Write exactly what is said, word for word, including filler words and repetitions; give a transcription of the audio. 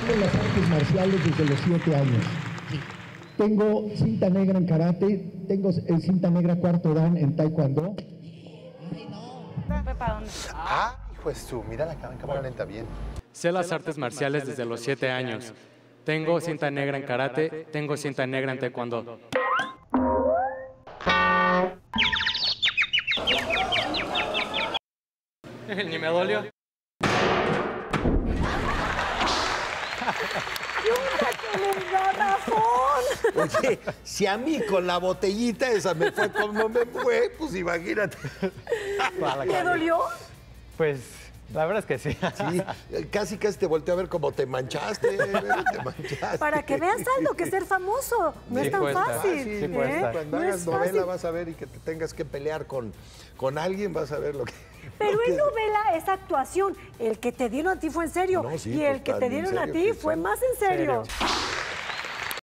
practicando las artes marciales desde los siete años. Sí. Tengo cinta negra en karate, tengo eh, cinta negra cuarto dan en taekwondo. Ay, no. ¿Para dónde? Ah, hijo de su, mira la cámara, cámara lenta, bien. Sé las artes marciales desde los siete años. Tengo cinta negra en karate, tengo cinta negra en taekwondo. Ni me dolió. Oye, si a mí con la botellita esa me fue como me fue, pues imagínate. ¿Le dolió? Pues, la verdad es que sí. Sí, casi casi te volteé a ver como te manchaste, te manchaste. Para que veas algo, que ser famoso no Sí es tan cuesta. fácil. Sí, sí cuesta. ¿eh? Cuando No hagas es novela fácil. vas a ver y que te tengas que pelear con, con alguien, vas a ver lo que... Pero lo que- en novela es actuación. El que te dieron a ti fue en serio. No, sí, y el pues, que tan te en dieron a serio ti que fue sí. más en serio. Serio.